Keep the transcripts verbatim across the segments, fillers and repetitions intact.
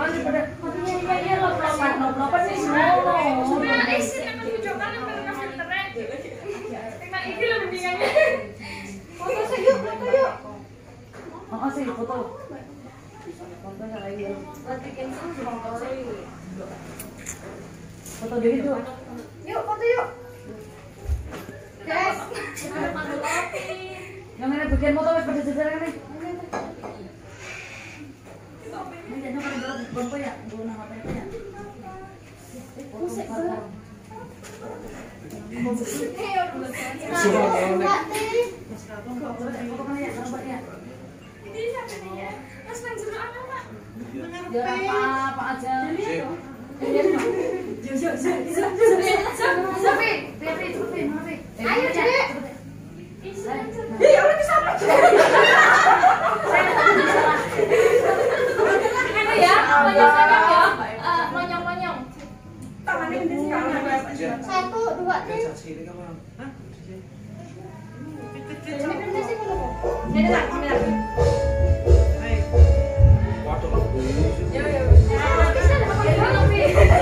Mana pada iya iya iya lo pelan lo pelan sih semua. Nah, isin akan dicoba dengan filternya. Karena ini lo mendingannya. Foto sih yuk, foto yuk. Oh sih foto. Foto lagi. Nanti cancel cuma foto. Foto dulu yuk. Yuk foto yuk. Guys, ada panggil kopi. Yang mana bagian foto wes pada jajaran nih. Ini jangan pada berapa berapa ya? Guna apa itu ya? Musik berat. Ini siapa nih ya? Mas Manjur apa Pak? Biar apa apa aja. Sofi, Fitri, Sofi, Sofi. Ayo cepet. Ya udah bisa apa? Ini ya, monyong-monyong ya. Monyong-monyong. Tangannya gede sekali. Satu, dua, tiga. Ini berarti sih kalau Ini lagi, ini lagi. Yo yo. Bisa ada apa-apa Novi?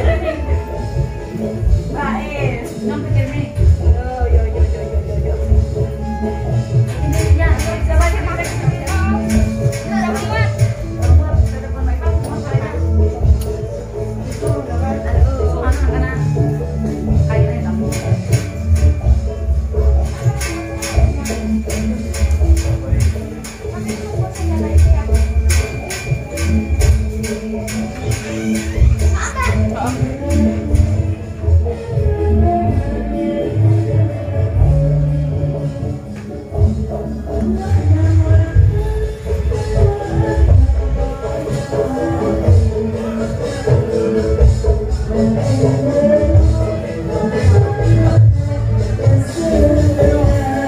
Baik. Nyampe kene. Yo yo yo yo yo yo. Ini ya, siapa aja pakai. Kita dapat buat. Buat ada pemain mau saya. Itu dapat ada anak-anak. Airnya kamu.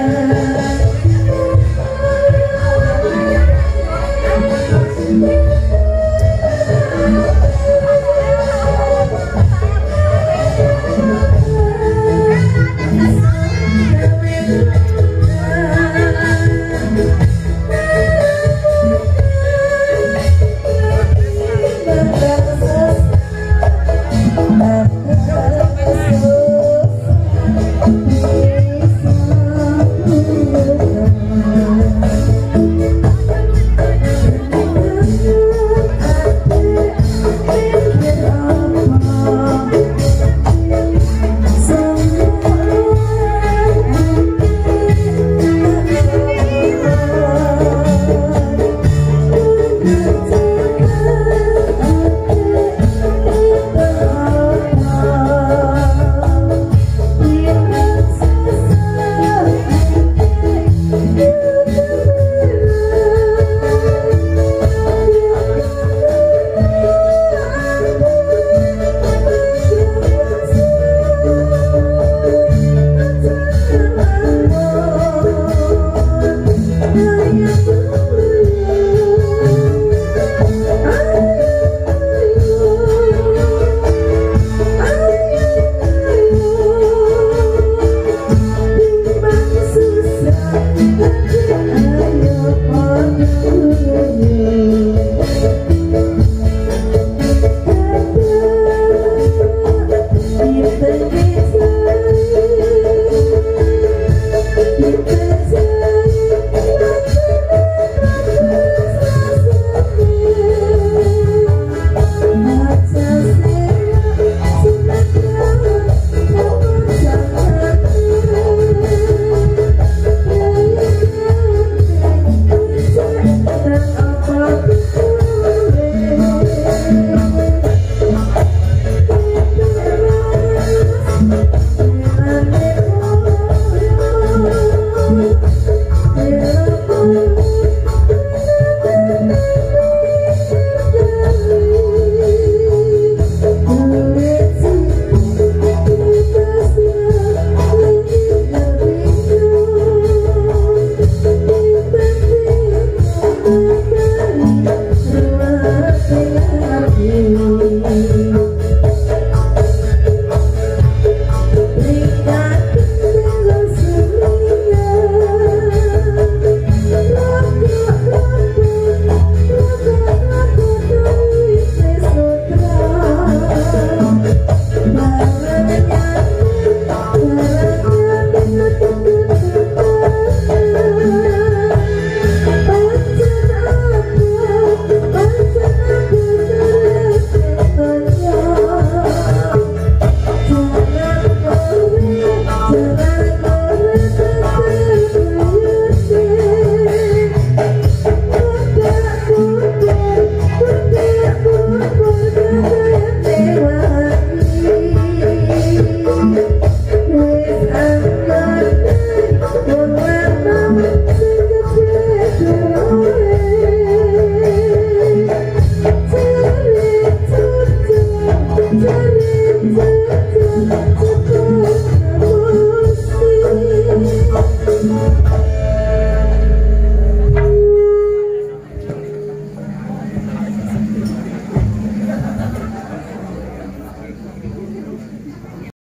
Thank you.